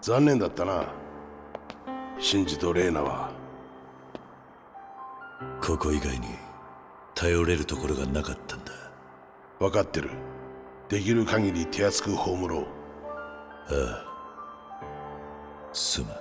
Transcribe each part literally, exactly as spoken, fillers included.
残念だったな、シンジとレイナは。 ここ以外に頼れるところがなかったんだ。 分かってる。できる限り手厚く葬ろう。 ああ、すま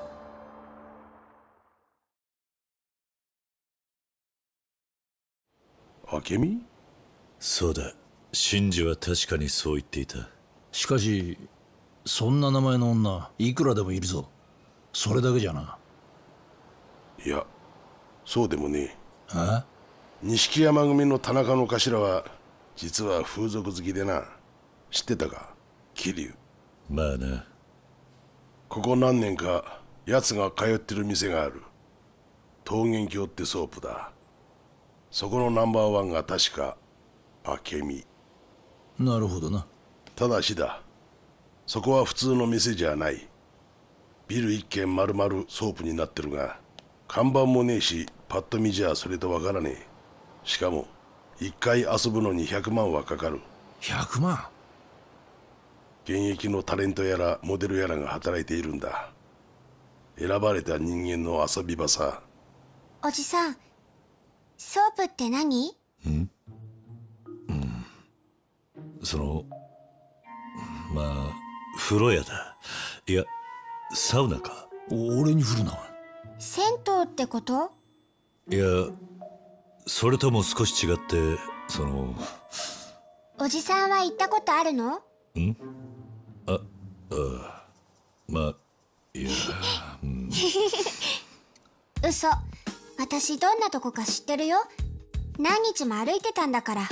ん。 明美？ そうだ、シンジは確かにそう言っていた。 しかしそんな名前の女いくらでもいるぞ。それだけじゃな。 いや、そうでもねえ。 あ？ 錦山組の田中の頭は実は風俗好きでな。知ってたか、桐生。 まあな。 ここ何年か奴が通ってる店がある。桃源郷ってソープだ。そこのナンバーワンが確か明美。 なるほどな。 ただしだ、そこは普通の店じゃない。ビル一軒丸々ソープになってるが、看板もねえし、パッと見じゃそれとわからねえ。しかも一回遊ぶのにひゃくまんはかかる。 ひゃくまん？ 現役のタレントやらモデルやらが働いているんだ。選ばれた人間の遊び場さ。 おじさん、ソープって何？ ん？うん。その、まあ、風呂屋だ。いや、サウナか。 俺に振るな。 銭湯ってこと？ いや、それとも少し違って、その。 おじさんは行ったことあるの？ ん？あ、ああ、まあ、いや、うん。 嘘。私どんなとこか知ってるよ。何日も歩いてたんだから。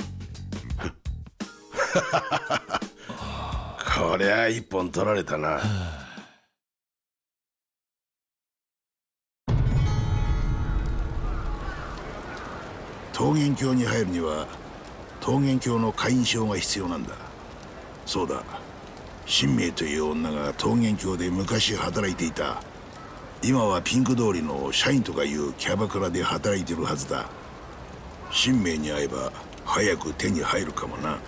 こりゃ一本取られたな。桃源郷に入るには桃源郷の会員証が必要なんだ。そうだ、新明という女が桃源郷で昔働いていた。今はピンク通りの社員とかいうキャバクラで働いてるはずだ。新明に会えば早く手に入るかもな。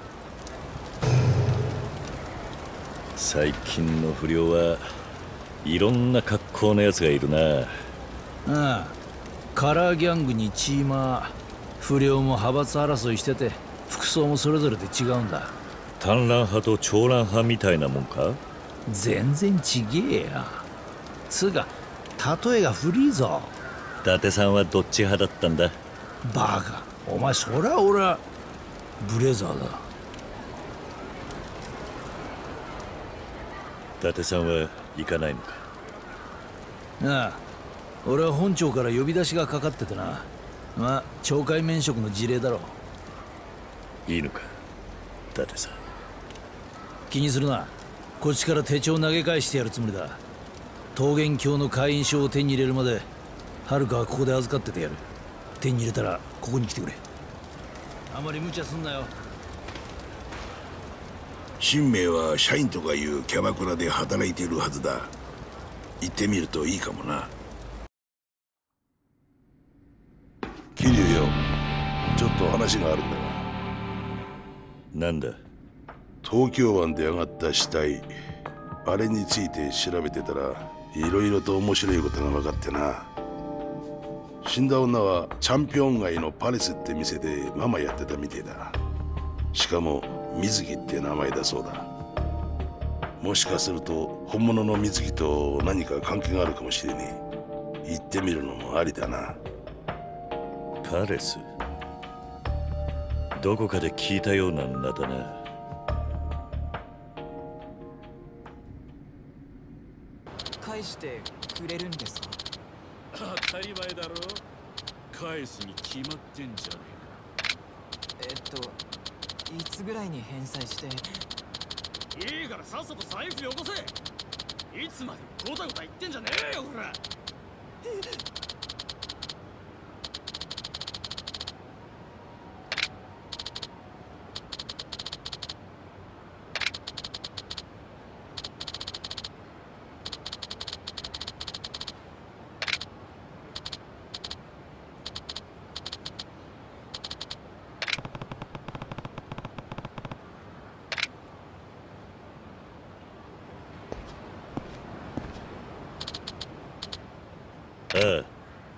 最近の不良はいろんな格好のやつがいるな。 ああ、カラーギャングにチーマー、不良も派閥争いしてて服装もそれぞれで違うんだ。 単乱派と長乱派みたいなもんか？ 全然ちげえや。つうか例えが古いぞ。 伊達さんはどっち派だったんだ？ バカ、お前そりゃ俺はブレザーだ。 伊達さんは行かないのか？ ああ、俺は本庁から呼び出しがかかっててな。まあ懲戒免職の事例だろう。 いいのか、伊達さん。 気にするな。こっちから手帳投げ返してやるつもりだ。桃源郷の会員証を手に入れるまで遥はここで預かっててやる。手に入れたらここに来てくれ。あまり無茶すんなよ。 新明は社員とかいうキャバクラで働いているはずだ。行ってみるといいかもな。桐生よ、ちょっと話があるんだが。 なんだ？ 東京湾で上がった死体、あれについて調べてたらいろいろと面白いことが分かってな。死んだ女はチャンピオン街のパレスって店でママやってたみてえだ。しかも水木って名前だそうだ。もしかすると本物の水木と何か関係があるかもしれねえ。行ってみるのもありだな。 パレス？どこかで聞いたような名だな。 返してくれるんですか？ 当たり前だろ。返すに決まってんじゃねえっといつぐらいに返済して。 え。いいからさっさと財布よこせ。いつまでゴタゴタ言ってんじゃねえよ、ほら。 ああ。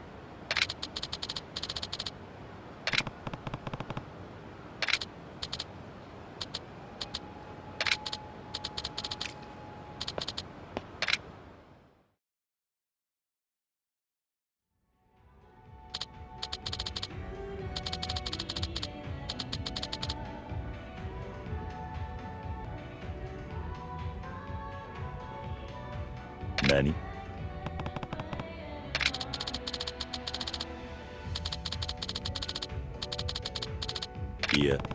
何？いや。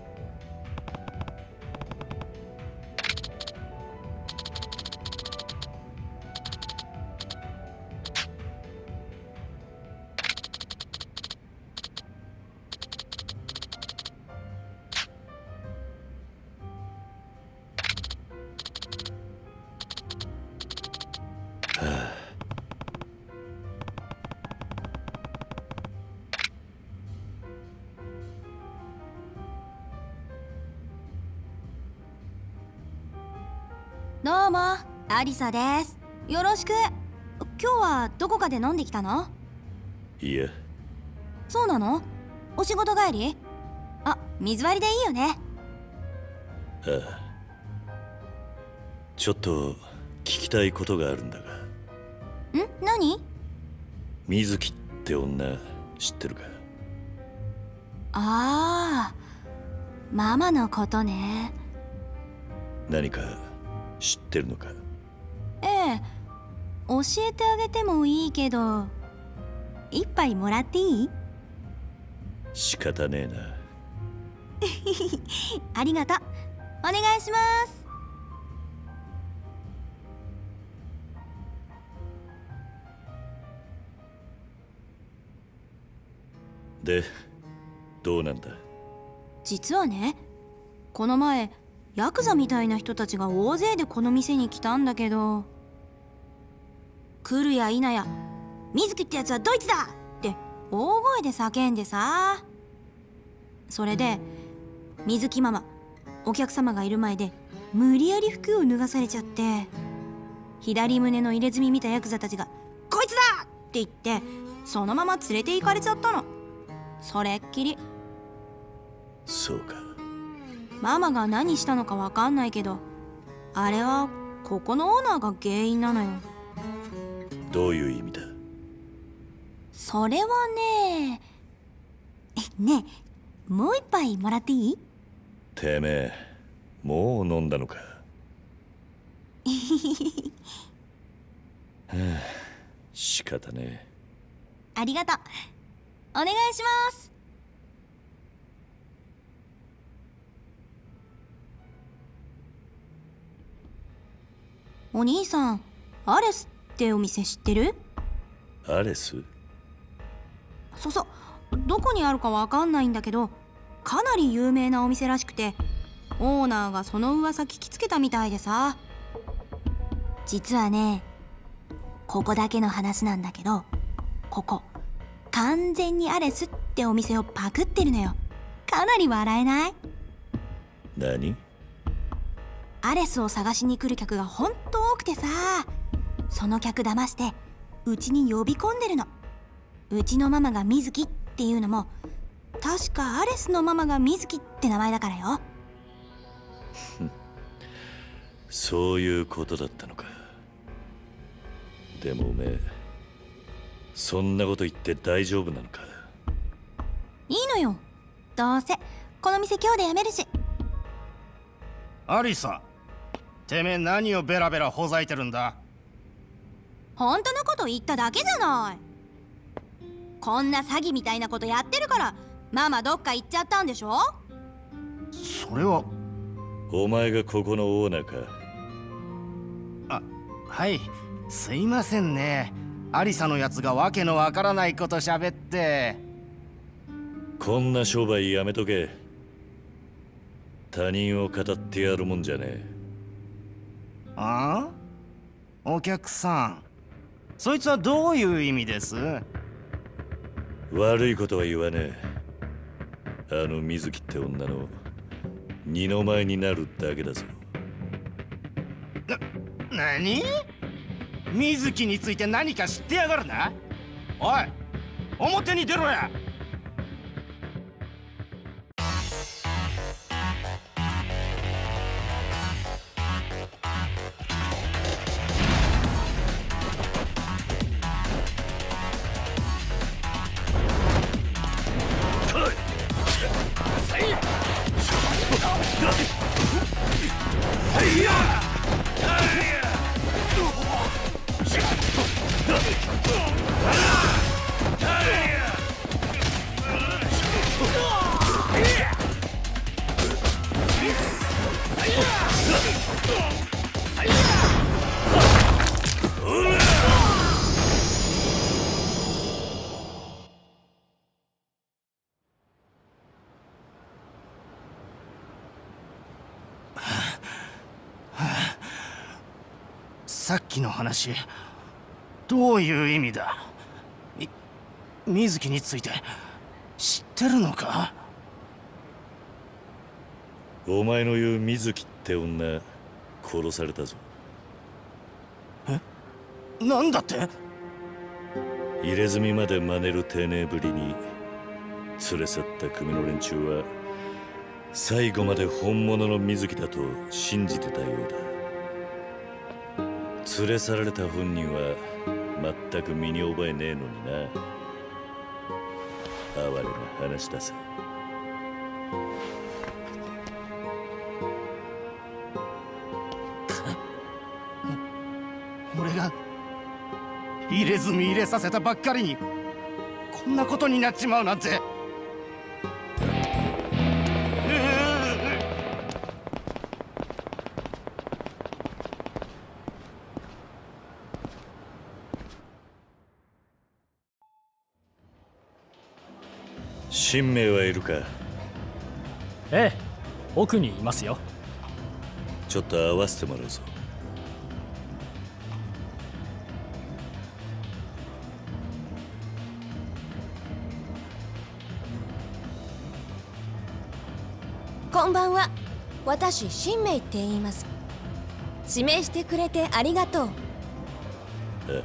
どうも、アリサです。よろしく。今日はどこかで飲んできたの？ いや。 そうなの？お仕事帰り？あ、水割りでいいよね。 ああ。ちょっと聞きたいことがあるんだが。 ん？何？ 水木って女知ってるか？ ああ、ママのことね。 何か知ってるのか？ ええ、教えてあげてもいいけど、一杯もらっていい？ 仕方ねえな。 ありがとう。お願いします。 で、どうなんだ？ 実はね、この前ヤクザみたいな人たちが大勢でこの店に来たんだけど、来るや否や「水木ってやつはドイツだ!」って大声で叫んでさ。それで水木ママ、お客様がいる前で無理やり服を脱がされちゃって、左胸の入れ墨見たヤクザたちが「こいつだ!」って言ってそのまま連れて行かれちゃったの。それっきり。 そうか。 ママが何したのかわかんないけど、あれはここのオーナーが原因なのよ。 どういう意味だ？ それはねえ、ねえ、もう一杯もらっていい？ てめえ、もう飲んだのか？はあ、仕方ねえ。 ありがとう。お願いします。お兄さん、アレスってお店知ってる？ アレス？ そうそう、どこにあるかわかんないんだけど、かなり有名なお店らしくて、オーナーがその噂聞きつけたみたいでさ。実はね、ここだけの話なんだけど、ここ完全にアレスってお店をパクってるのよ。かなり笑えない？ 何？ アレスを探しに来る客がほんと多くてさ、その客騙してうちに呼び込んでるの。うちのママが水木っていうのも確かアレスのママが水木って名前だからよ。 そういうことだったのか。でもおめえ、そんなこと言って大丈夫なのか？ いいのよ、どうせこの店今日で辞めるし。 アリサ、てめえ何をベラベラほざいてるんだ？ 本当のこと言っただけじゃない。こんな詐欺みたいなことやってるからママどっか行っちゃったんでしょ？ それは。 お前がここのオーナーか？ あ、はい、すいませんね。アリサのやつがわけのわからないこと喋って。 こんな商売やめとけ。他人を語ってやるもんじゃねえ。 ああ？お客さん、そいつはどういう意味です？ 悪いことは言わねえ。あの水木って女の二の舞になるだけだぞ。 な、何？水木について何か知ってやがるな？ おい、表に出ろや。さっきの話、どういう意味だ？み水木について知ってるのか？ お前の言う水木って女、殺されたぞ。 え？なんだって？ 入れ墨まで真似る丁寧ぶりに連れ去った組の連中は最後まで本物の水木だと信じてたようだ。連れ去られた本人は全く身に覚えねえのにな。哀れな話だぜ。 俺が入れ墨入れさせたばっかりにこんなことになっちまうなんて。 神明はいるか？ ええ、奥にいますよ。 ちょっと会わせてもらうぞ。 こんばんは。私神明って言います。指名してくれてありがとう。 ああ、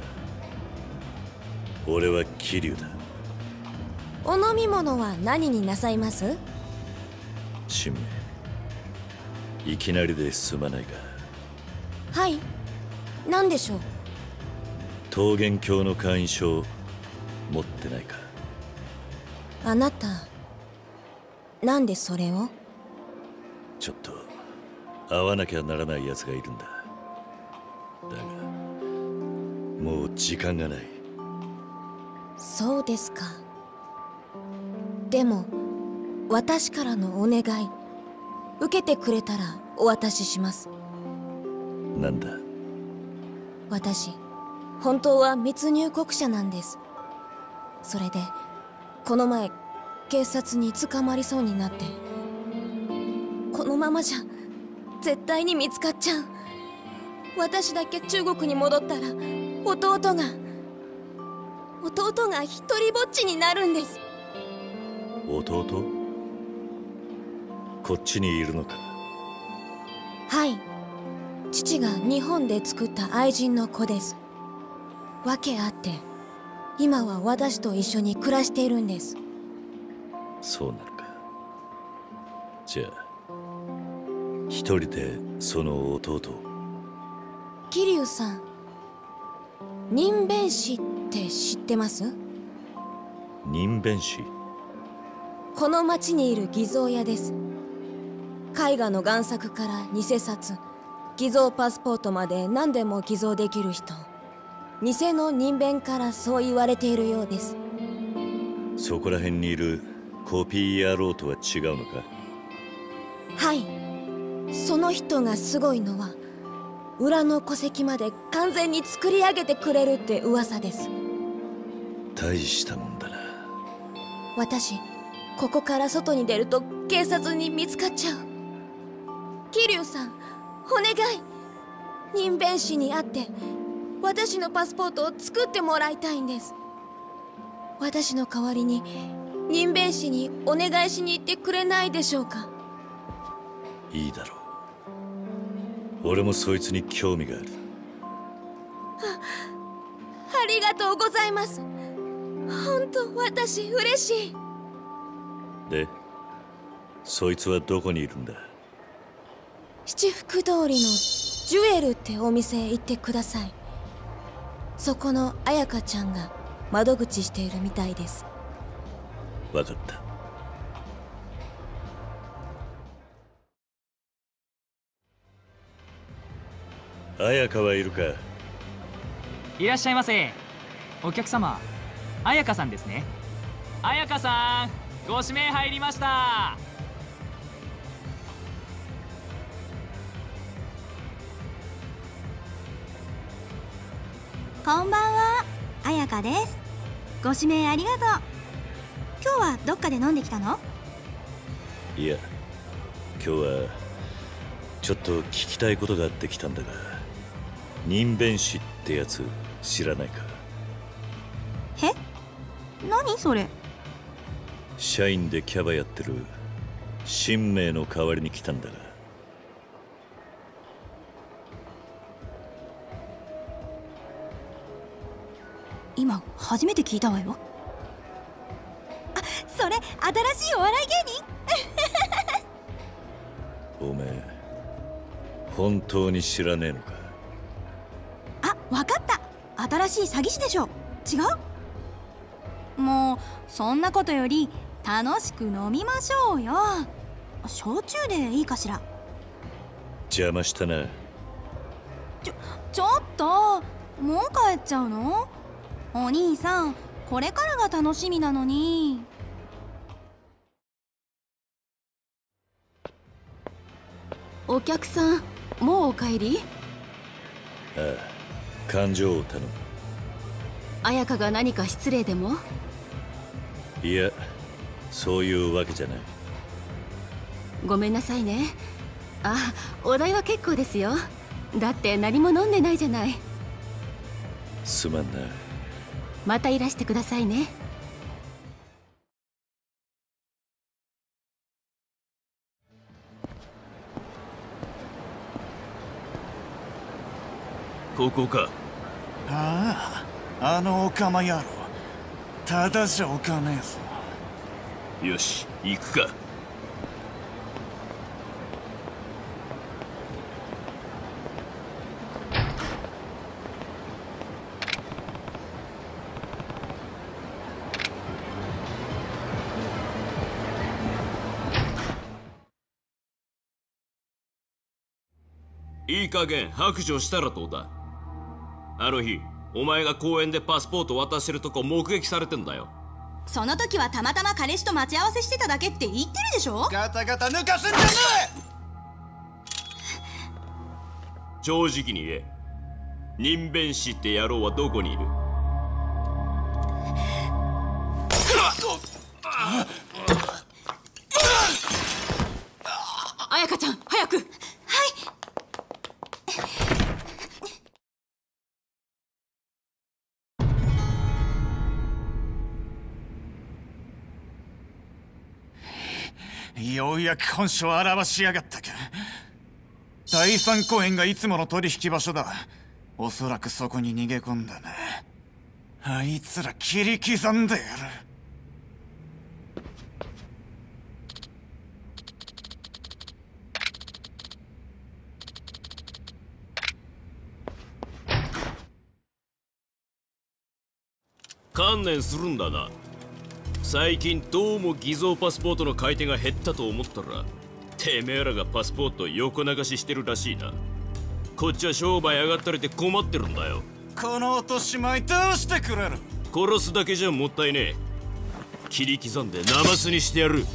俺は桐生だ。 お飲み物は何になさいます？ 神明、いきなりですまないが。 はい、何でしょう？ 桃源郷の会員証持ってないか？ あなた、なんでそれを？ ちょっと会わなきゃならない奴がいるんだ。だがもう時間がない。 そうですか。でも私からのお願い受けてくれたらお渡しします。 なんだ？ 私本当は密入国者なんです。それでこの前警察に捕まりそうになって、このままじゃ絶対に見つかっちゃう。私だけ中国に戻ったら弟が弟が一人ぼっちになるんです。 弟？こっちにいるのか？ はい、父が日本で作った愛人の子です。訳あって今は私と一緒に暮らしているんです。 そうなのか。じゃあ一人でその弟を？ 桐生さん、人弁師って知ってます？ 人弁師？ この町にいる偽造屋です。絵画の贋作から偽札、偽造パスポートまで何でも偽造できる人。偽の人弁からそう言われているようです。 そこら辺にいるコピー野郎とは違うのか？ はい、その人がすごいのは裏の戸籍まで完全に作り上げてくれるって噂です。 大したもんだな。 私ここから外に出ると警察に見つかっちゃう。桐生さん、お願い。人弁師に会って私のパスポートを作ってもらいたいんです。私の代わりに人弁師にお願いしに行ってくれないでしょうか？ いいだろう。俺もそいつに興味がある。 あ、ありがとうございます。 と私嬉しい。 でそいつはどこにいるんだ？ 七福通りのジュエルってお店へ行ってください。そこの彩香ちゃんが窓口しているみたいです。 わかった。彩香はいるか？ いらっしゃいませ。お客様、彩香さんですね。彩香さん、ご指名入りました。 こんばんは、彩香です。ご指名ありがとう。今日はどっかで飲んできたの？ いや、今日はちょっと聞きたいことがあって来たんだが、人弁師ってやつ知らないか？ え？何それ？ 社員でキャバやってる新名の代わりに来たんだが。 今初めて聞いたわよ。あ、それ新しいお笑い芸人？ おめえ本当に知らねえのか？ あ、わかった。新しい詐欺師でしょ。違う？もうそんなことより楽しく飲みましょうよ。焼酎でいいかしら？ 邪魔したな。 ちょちょっと、もう帰っちゃうの？お兄さん、これからが楽しみなのに。 お客さん、もうお帰り？ ああ、勘定を頼む。 彩香が何か失礼でも？ いや、そういうわけじゃない。 ごめんなさいね。あ、お代は結構ですよ。だって何も飲んでないじゃない。 すまんな。 またいらしてくださいね。 ここか。 ああ、あのオカマ野郎。ただじゃおかねえぞ。 よし、行くか。 いい加減白状したらどうだ。あの日お前が公園でパスポート渡してるとこ目撃されてんだよ。 その時はたまたま彼氏と待ち合わせしてただけって言ってるでしょ。 ガタガタ抜かすんじゃねえ。正直に言え、人弁師って野郎はどこにいる？ 彩香ちゃん、早く。はい。 ようやく本性を表しやがったか。第三公園がいつもの取引場所だ。おそらくそこに逃げ込んだな。あいつら切り刻んでやる。 観念するんだな。最近どうも偽造パスポートの買い手が減ったと思ったら、てめえらがパスポートを横流ししてるらしいな。こっちは商売上がったりで困ってるんだよ。 この落とし前どうしてくれる？ 殺すだけじゃもったいねえ。切り刻んでナマスにしてやる。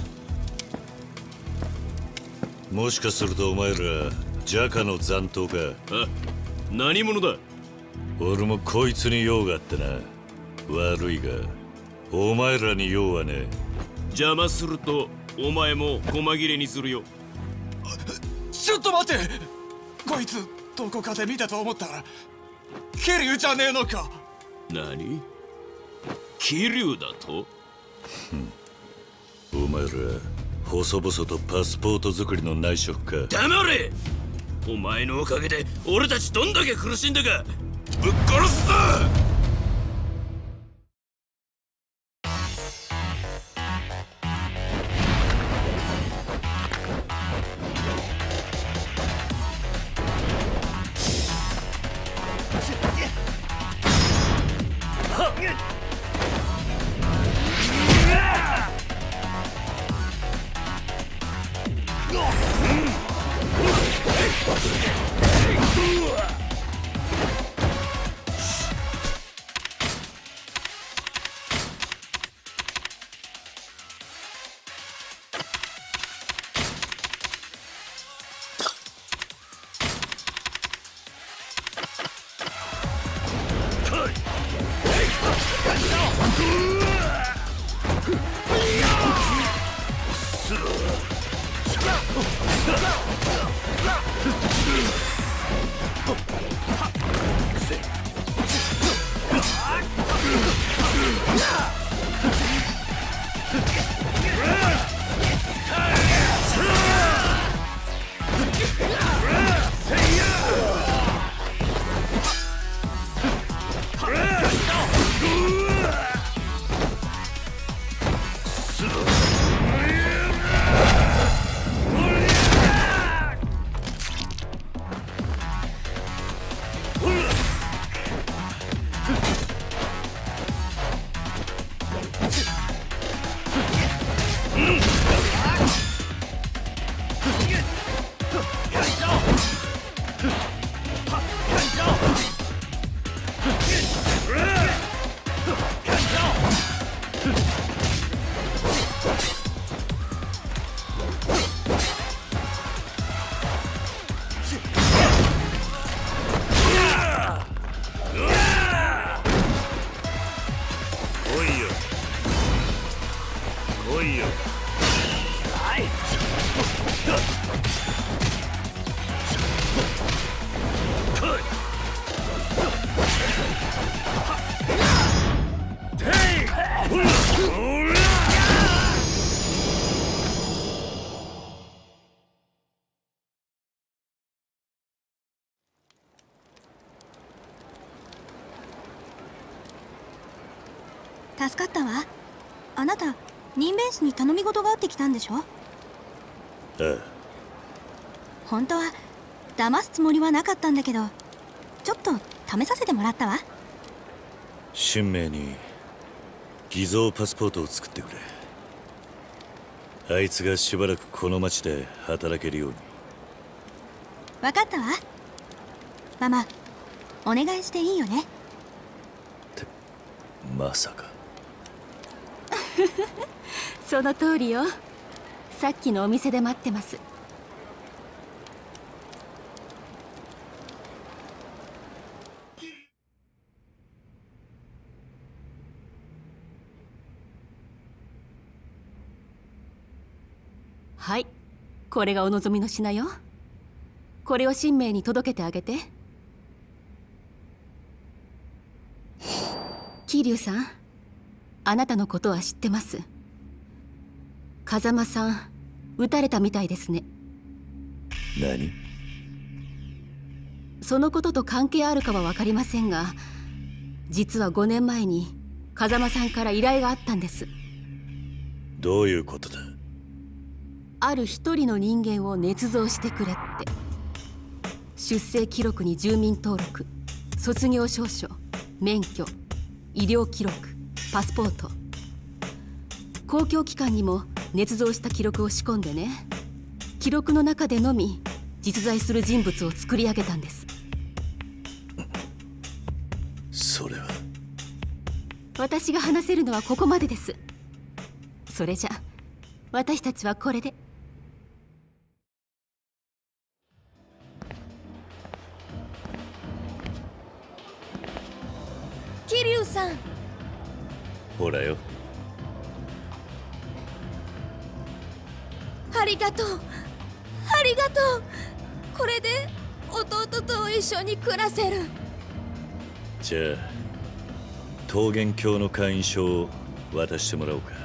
もしかするとお前らジャカの残党か？ あ、何者だ？ 俺もこいつに用があってな。悪いがお前らに用はね。 邪魔するとお前も細切れにするよ。 ちょっと待って、こいつどこかで見たと思ったら桐生じゃねえのか？ 何？桐生だと？ お前ら細々とパスポート作りの内職か？ 黙れ！お前のおかげで俺たちどんだけ苦しんだかぶっ殺すぞ！ 助かったわ。あなた人弁士に頼み事があってきたんでしょ？ああ。 本当は騙すつもりはなかったんだけど、ちょっと試させてもらったわ。 神明に偽造パスポートを作ってくれ。あいつがしばらくこの町で働けるように。 分かったわ。ママ、お願いしていいよね？ ってまさか。 その通りよ。さっきのお店で待ってます。はい、これがお望みの品よ。これを神明に届けてあげて。桐生さん、あなたのことは知ってます。風間さん、撃たれたみたいですね。 何？ そのことと関係あるかは分かりませんが、実はごねんまえに風間さんから依頼があったんです。 どういうことだ？ ある一人の人間を捏造してくれって。出生記録に住民登録、卒業証書、免許、医療記録、パスポート、公共機関にも捏造した記録を仕込んでね。記録の中でのみ実在する人物を作り上げたんです。 それは。 私が話せるのはここまでです。それじゃ私たちはこれで。 桐生さん、 ほらよ。 ありがとう、ありがとう。これで弟と一緒に暮らせる。 じゃあ桃源郷の会員証を渡してもらおうか。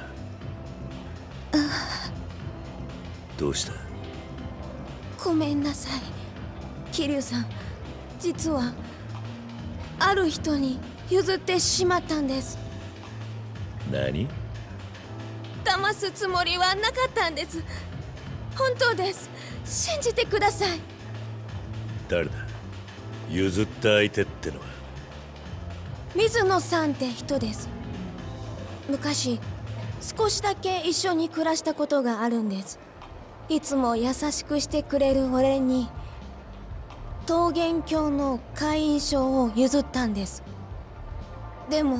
どうした？ ごめんなさい、桐生さん。実はある人に譲ってしまったんです。 何？ 騙すつもりはなかったんです。本当です。信じてください。 誰だ？譲った相手ってのは。 水野さんって人です。昔少しだけ一緒に暮らしたことがあるんです。いつも優しくしてくれる俺に桃源郷の会員証を譲ったんです。でも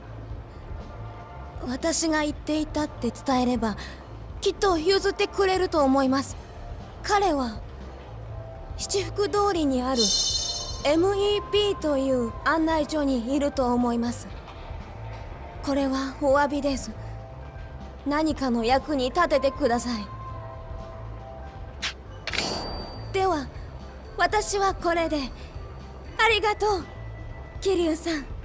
私が言っていたって伝えればきっと譲ってくれると思います。彼は七福通りにある エムイーピー という案内所にいると思います。 これはお詫びです。何かの役に立ててください。では私はこれで。ありがとう桐生さん。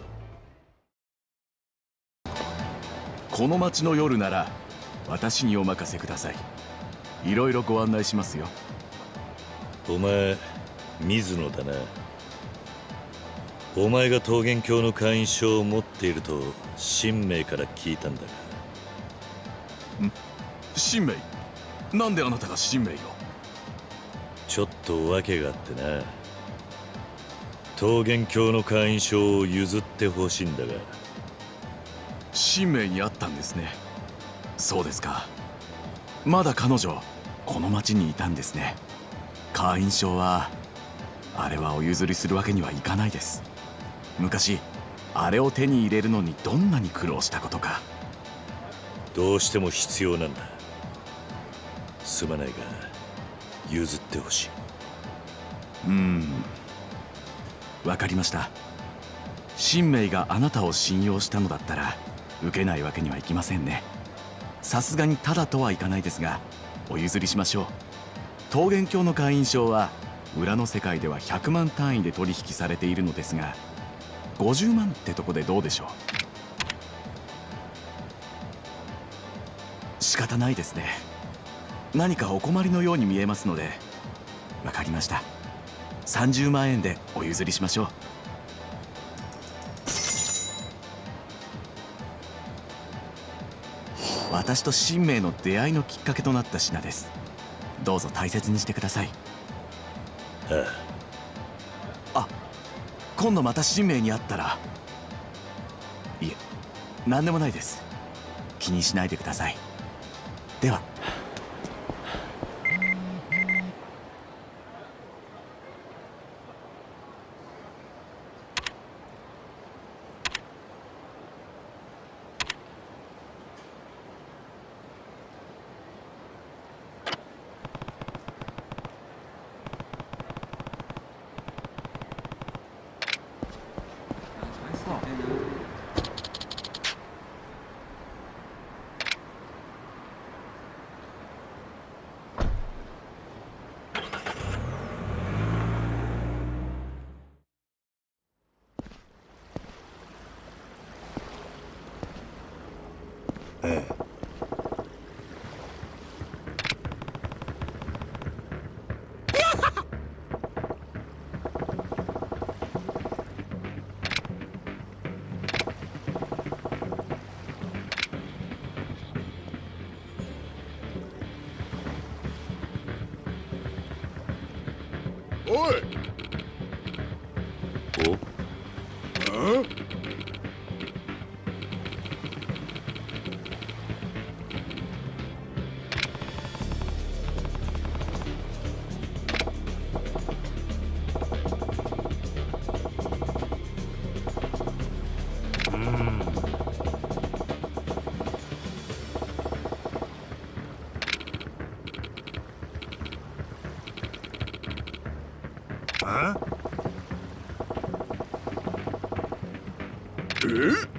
この町の夜なら私にお任せください。いろいろご案内しますよ。 お前水野だな。お前が桃源郷の会員証を持っていると神明から聞いたんだが。 ん？神明？なんであなたが神明を？ ちょっと訳があってな。桃源郷の会員証を譲ってほしいんだが。 神明にあったんですね。そうですか。まだ彼女この町にいたんですね。会員証はあれはお譲りするわけにはいかないです。昔あれを手に入れるのにどんなに苦労したことか。 どうしても必要なんだ。すまないが譲ってほしい。 うーん、わかりました。神明があなたを信用したのだったら受けないわけにはいきませんね。さすがにただとはいかないですがお譲りしましょう。桃源郷の会員証は裏の世界ではひゃくまん単位で取引されているのですが、ごじゅうまんってとこでどうでしょう。仕方ないですね。何かお困りのように見えますので。わかりました。さんじゅうまんえんでお譲りしましょう。私と神明の出会いのきっかけとなった品です。どうぞ大切にしてください。ああ、今度また神明に会ったら。いえ、何でもないです。気にしないでください。では。 おい。 お？ あ？あ？え？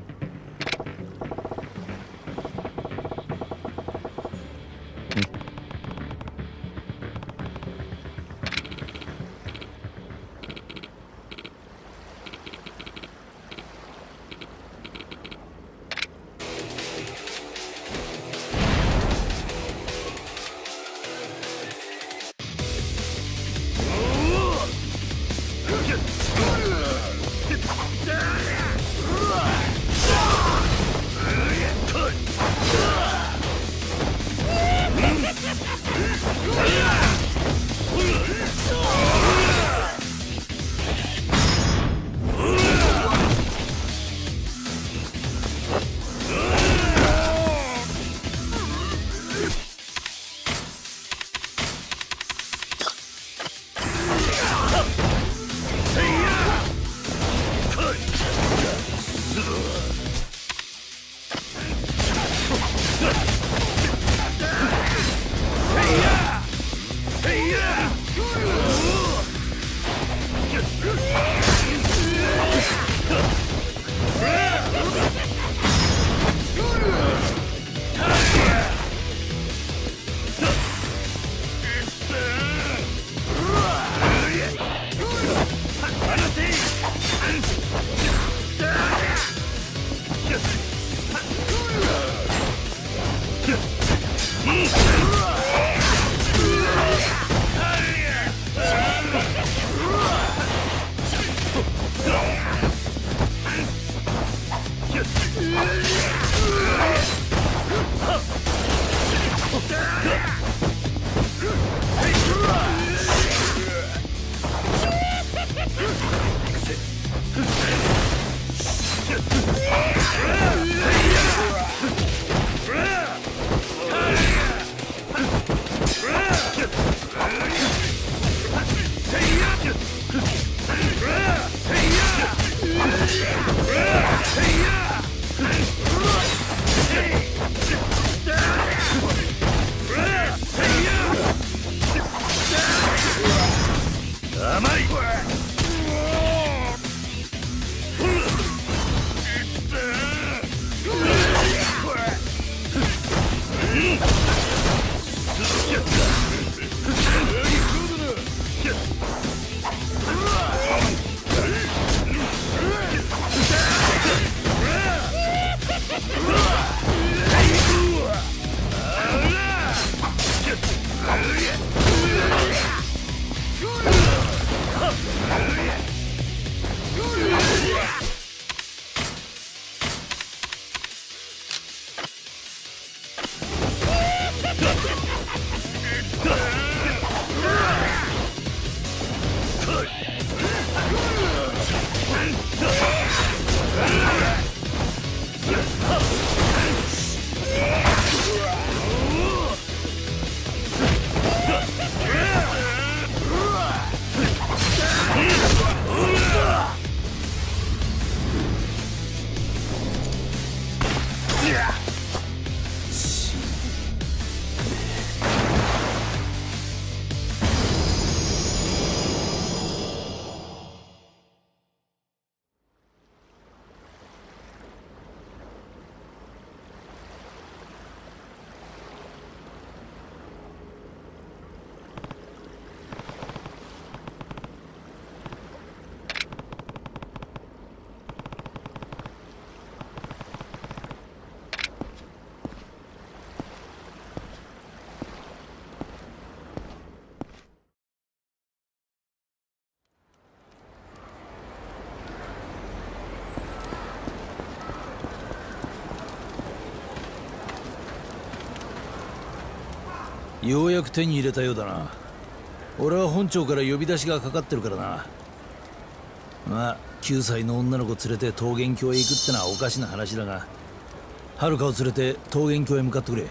ようやく手に入れたようだな。俺は本庁から呼び出しがかかってるからな。まあきゅうさいの女の子連れて桃源郷へ行くってのはおかしな話だが、遥を連れて桃源郷へ向かってくれ。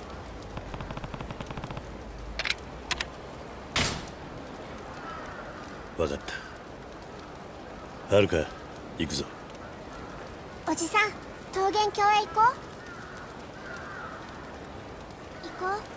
分かった。遥、行くぞ。 おじさん、桃源郷へ行こう。行こう。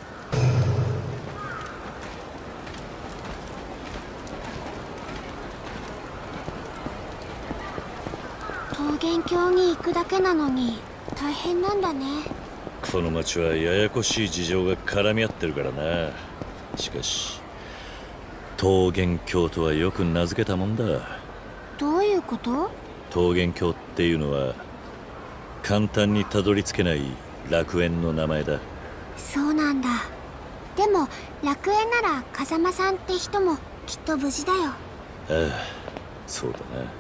桃源郷に行くだけなのに大変なんだね。 この町はややこしい事情が絡み合ってるからな。しかし桃源郷とはよく名付けたもんだ。 どういうこと？ 桃源郷っていうのは簡単にたどり着けない楽園の名前だ。 そうなんだ。でも楽園なら風間さんって人もきっと無事だよ。 ああ、そうだな。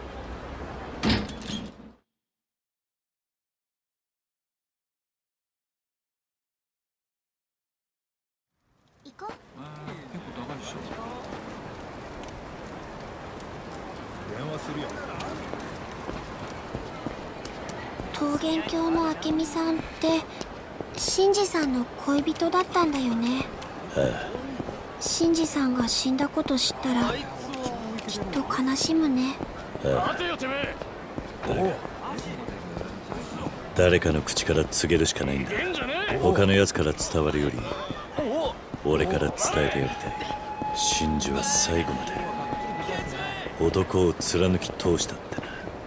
行こう。 結構高いでしょ。 電話するよ。 桃源郷の明美さんって真治さんの恋人だったんだよね。 ああ。 真治さんが死んだこと知ったらきっと悲しむね。 ああ。誰か誰かの口から告げるしかないんだ。他のやつから伝わるより俺から伝えてやりたい。真珠は最後まで男を貫き通したって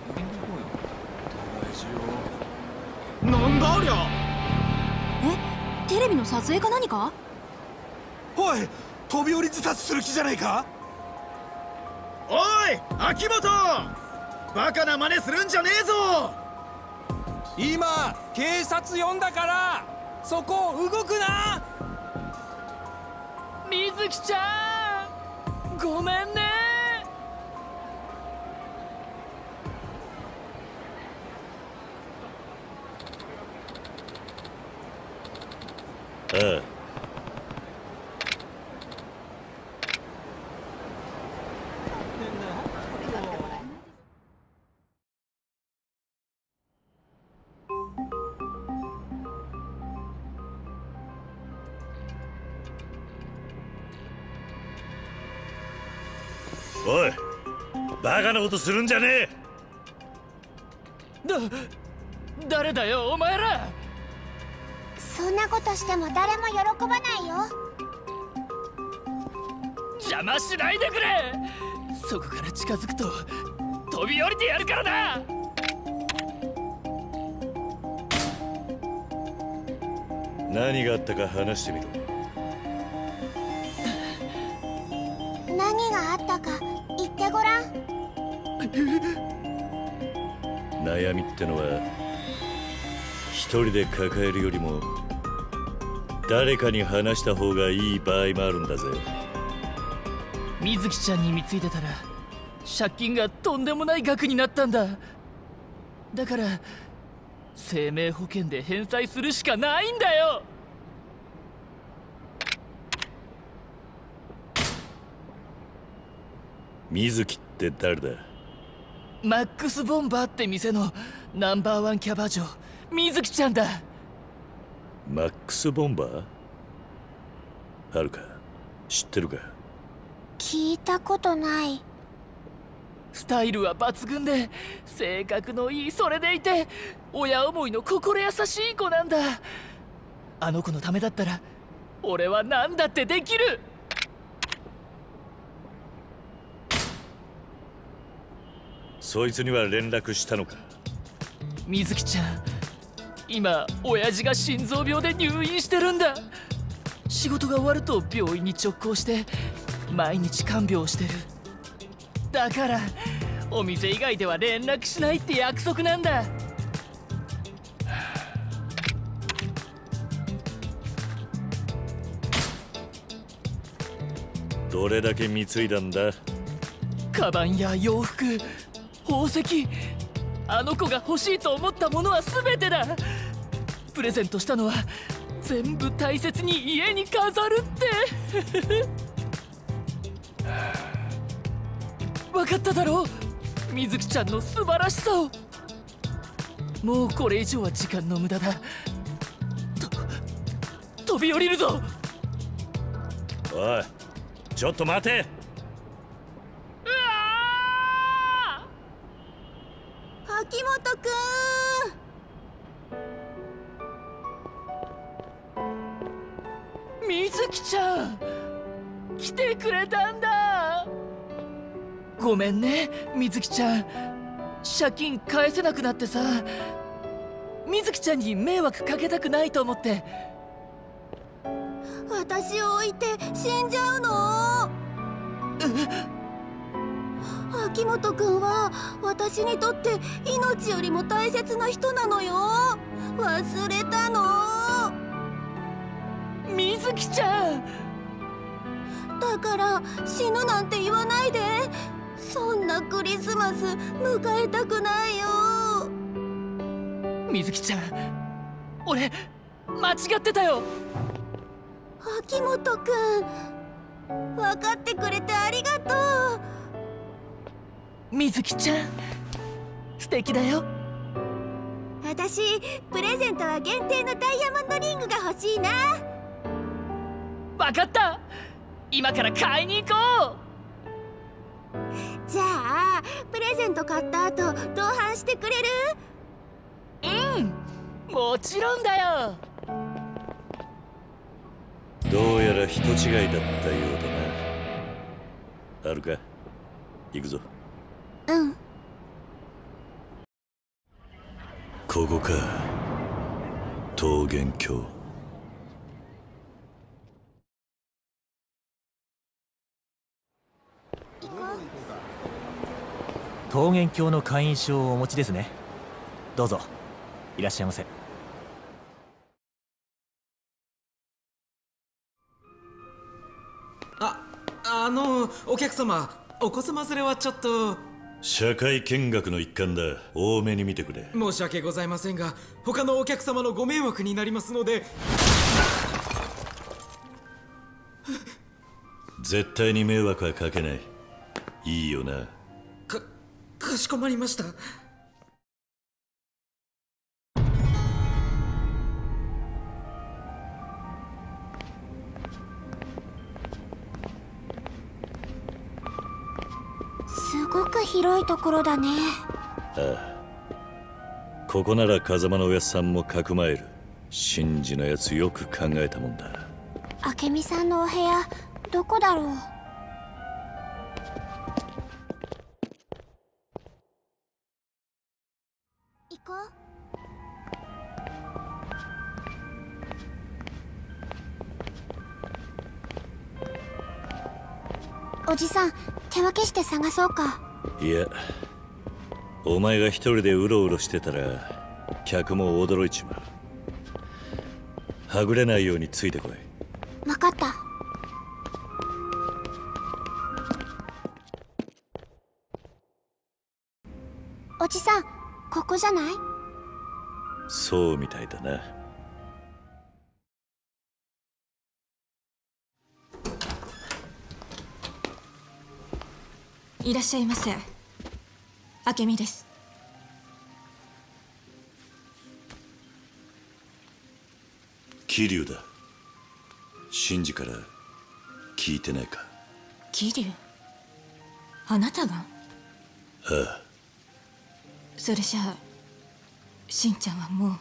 な。なんだありゃ。 え、テレビの撮影か何か？ おい、飛び降り自殺する気じゃないか？ おい、秋元、バカな真似するんじゃねえぞ。 今警察呼んだからそこ動くな。 水木ちゃん、ごめんね。 おい、バカなことするんじゃねえ。 だ誰だよお前ら。 そんなことしても誰も喜ばないよ。 邪魔しないでくれ。そこから近づくと飛び降りてやるからな。 何があったか話してみろ。 何があったか言ってごらん。 悩みってのは一人で抱えるよりも誰かに話した方がいい場合もあるんだぜ。 水木ちゃんに貢いでたら借金がとんでもない額になったんだ。だから生命保険で返済するしかないんだよ。 水木って誰だ？ マックスボンバーって店のナンバーワンキャバ嬢、水木ちゃんだ。 マックスボンバー？はるか知ってるか？ 聞いたことない。 スタイルは抜群で性格のいい、それでいて親思いの心優しい子なんだ。あの子のためだったら俺は何だってできる。 そいつには連絡したのか？ 水木ちゃん、今親父が心臓病で入院してるんだ。仕事が終わると病院に直行して毎日看病してる。だからお店以外では連絡しないって約束なんだ。 どれだけ貢いだんだ？ カバンや洋服、宝石、あの子が欲しいと思ったものは全てだ。プレゼントしたのは全部大切に家に飾るって分かっただろう、水木ちゃんの素晴らしさを。もうこれ以上は時間の無駄だ。と飛び降りるぞ。 おい、ちょっと待て。 秋元くん。水木ちゃん来てくれたんだ。ごめんね水木ちゃん、借金返せなくなってさ、水木ちゃんに迷惑かけたくないと思って。 私を置いて死んじゃうの？秋元くんは私にとって命よりも大切な人なのよ。忘れたの？ 水木ちゃん、 だから死ぬなんて言わないで。そんなクリスマス迎えたくないよ。 水木ちゃん、俺間違ってたよ。 秋元くん、分かってくれてありがとう。 水木ちゃん素敵だよ。 私プレゼントは限定のダイヤモンドリングが欲しいな。 分かった、今から買いに行こう。 じゃあプレゼント買った後同伴してくれる？ うん、もちろんだよ。 どうやら人違いだったようだな。はるか行くぞ。 うん。 ここか、桃源郷。 桃源郷の会員証をお持ちですね。どうぞいらっしゃいませ。 あ、あのお客様、お子様連れはちょっと。 社会見学の一環だ。多めに見てくれ。 申し訳ございませんが、他のお客様のご迷惑になりますので。 絶対に迷惑はかけない。いいよな。 か、かしこまりました。 ごく広いところだね。 ああ、ここなら風間のおやっさんもかくまえる。真珠のやつよく考えたもんだ。 明美さんのお部屋どこだろう。行こう。おじさん、手分けして探そうか。 いや、お前が一人でうろうろしてたら客も驚いちまう。はぐれないようについてこい。 分かった。おじさん、ここじゃない？ そうみたいだな。 いらっしゃいませ。明美です。 桐生だ。真珠から聞いてないか？ 桐生、あなたが？ ああ。 それじゃあしんちゃんはもう。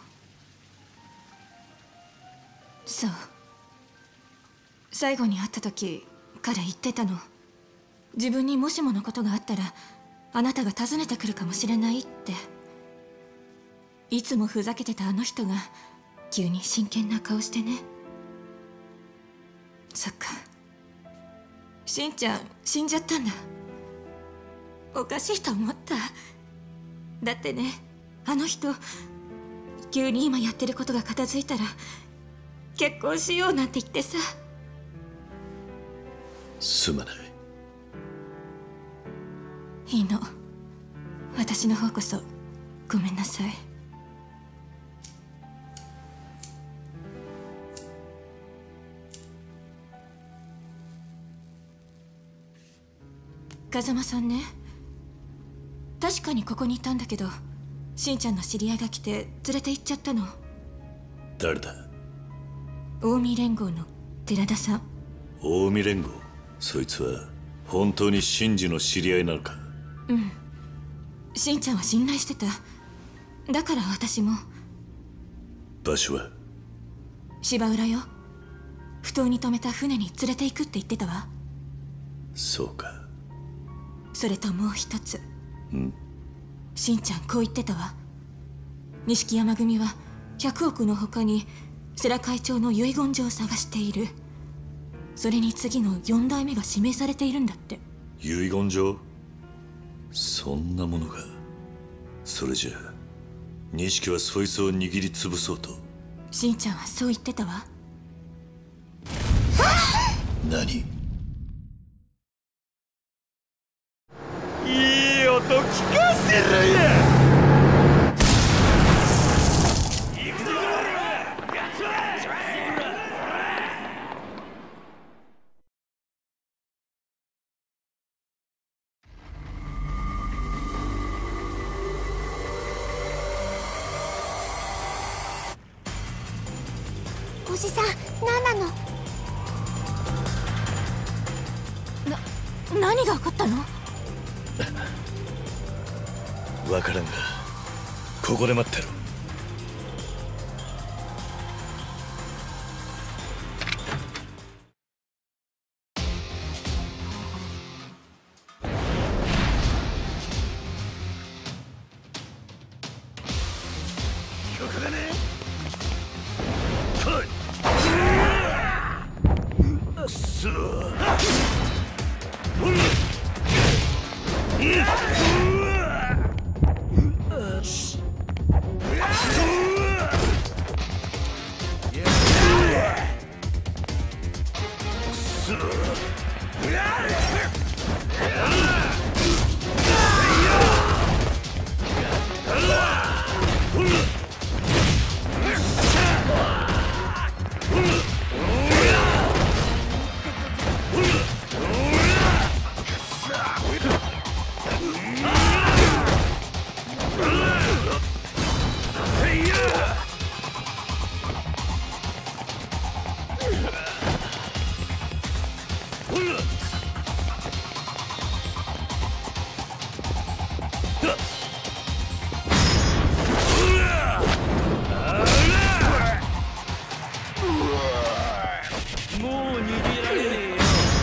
そう、最後に会った時彼言ってたの。自分にもしものことがあったらあなたが訪ねてくるかもしれないって。いつもふざけてたあの人が急に真剣な顔してね。そっか、しんちゃん死んじゃったんだ。おかしいと思った。だってね、あの人急に今やってることが片付いたら結婚しようなんて言ってさ。 すまない。 いいの、私の方こそごめんなさい。風間さんね、確かにここにいたんだけど、しんちゃんの知り合いが来て連れて行っちゃったの。 誰だ？ 近江連合の寺田さん。 近江連合？そいつは本当に真珠の知り合いなのか？ うん、しんちゃんは信頼してた。だから私も。 場所は？ 芝浦よ。埠頭に止めた船に連れて行くって言ってたわ。 そうか。 それともう一つ。 ん？ しんちゃんこう言ってたわ。錦山組はひゃくおくの他に世良会長の遺言状を探している。それに次のよん代目が指名されているんだって。 遺言状？そんなものが。それじゃあ錦はそいつを握りつぶそうと？ しんちゃんはそう言ってたわ。 何？ いい音聞かせるや。 おじさん、何なの？ な、何が起こったの？ わからんが、ここで待ってろ。 ここだね。 あっすー。 うもう逃げられねえよ。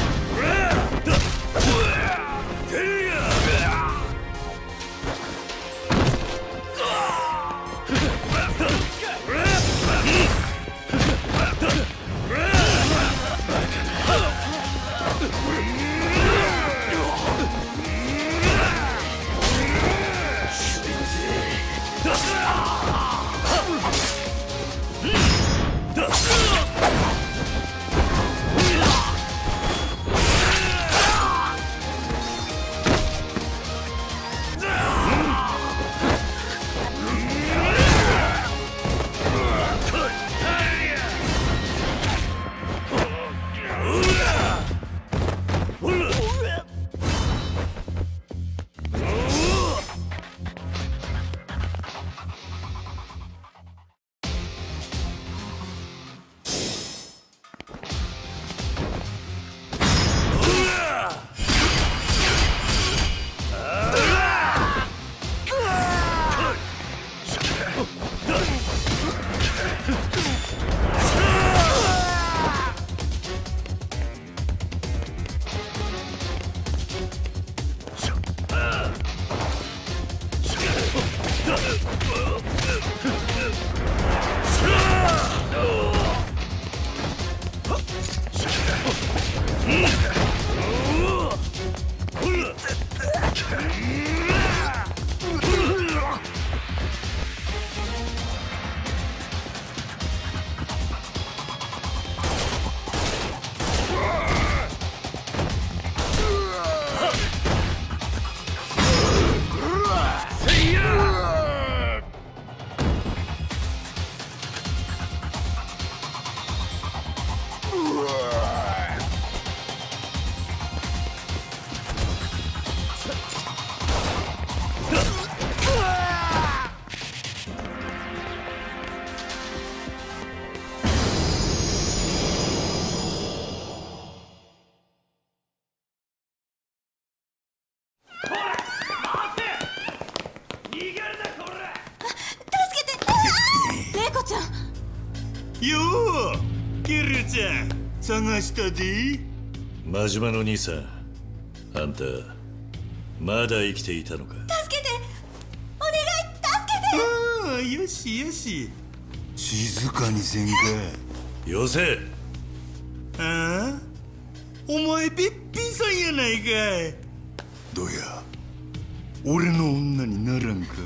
よう、ケルちゃん、探したで。 真島の兄さん、あんたまだ生きていたのか。 助けて、お願い、助けて。 ああ、よしよし、静かにせんか。 よせ。 ああ、お前べっぴんさんやないかい。どうや、俺の女にならんか。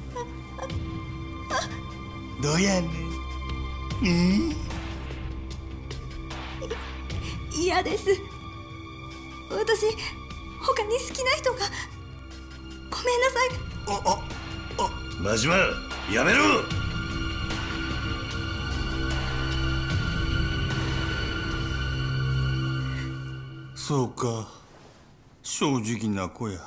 どうやねん。えー、 嫌です。私、他に好きな人が。ごめんなさい。 あああ真島、やめろ。 そうか、正直な子や。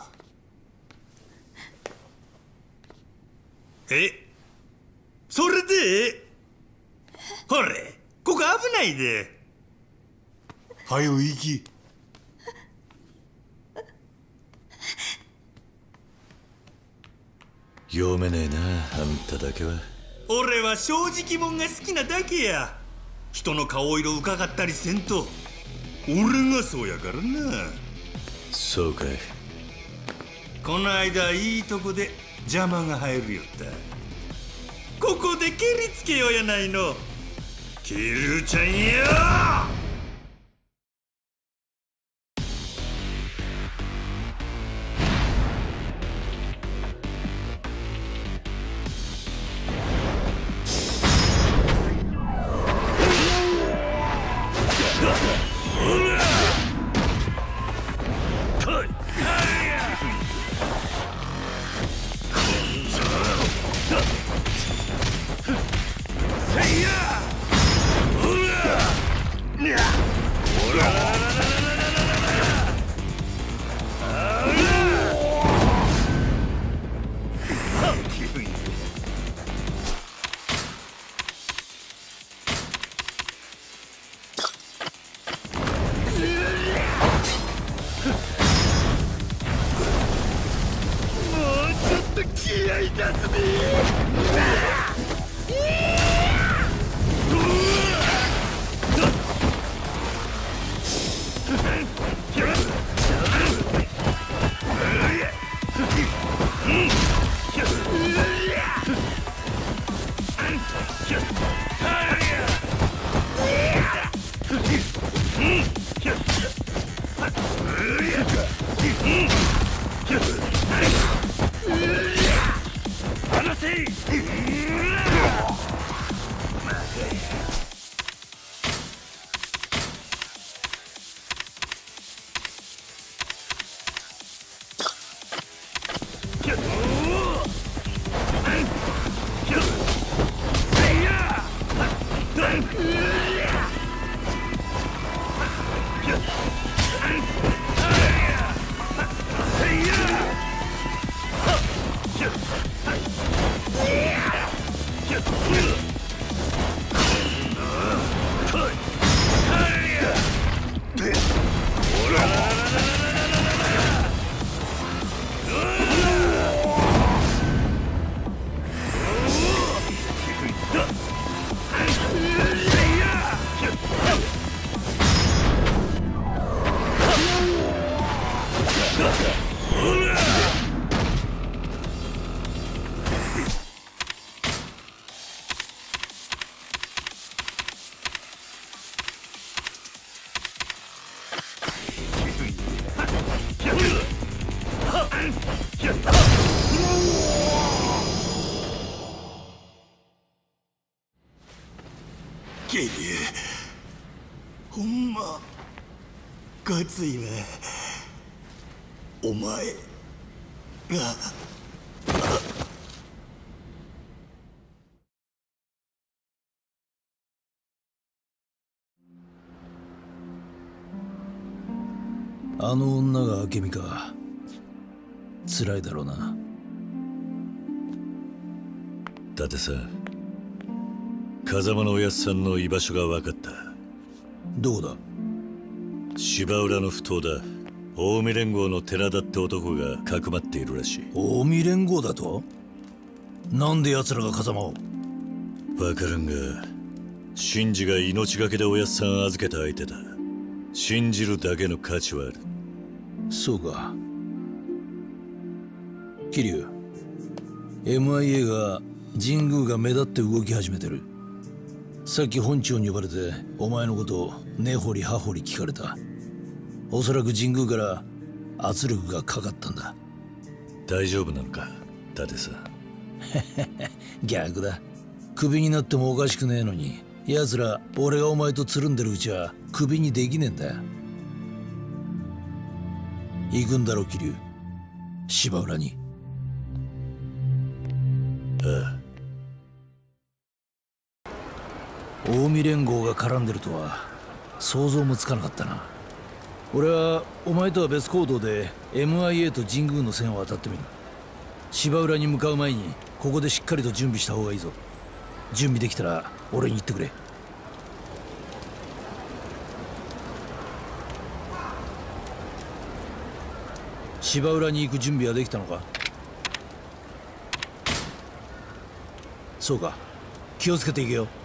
え、それでほれ、ここ危ないで。はよ行き。 読めねえな、あんただけは。 俺は正直者が好きなだけや。人の顔色伺ったりせんと。俺がそうやからな。 そうかい。 この間いいとこで邪魔が入るよった。ここで蹴りつけようやないの。キルちゃんよ。 い出すぜ。離せ。 ケリュウ、ほんまがついね。お前があの女が明美か。辛いだろうな。 伊達さん、風間のおやっさんの居場所が分かった。 どこだ？ 芝浦の埠頭だ。近江連合の寺田って男がかくまっているらしい。 近江連合だと？なんで奴らが風間を？ 分からんが、シンジが命がけでおやっさん預けた相手だ。信じるだけの価値はある。 そうか。桐生、 エムアイエー が神宮が目立って動き始めてる。さっき本庁に呼ばれてお前のことを根掘り葉掘り聞かれた。おそらく神宮から圧力がかかったんだ。 大丈夫なのか、伊達さん。 逆だ。クビになってもおかしくねえのに、奴ら俺がお前とつるんでるうちはクビにできねえんだよ。行くんだろ桐生、芝浦に。 ああ。近江連合が絡んでるとは想像もつかなかったな。俺はお前とは別行動で エムアイエー と神宮の線を当たってみる。芝浦に向かう前にここでしっかりと準備した方がいいぞ。準備できたら俺に言ってくれ。芝浦に行く準備はできたのか？そうか。気をつけていけよ。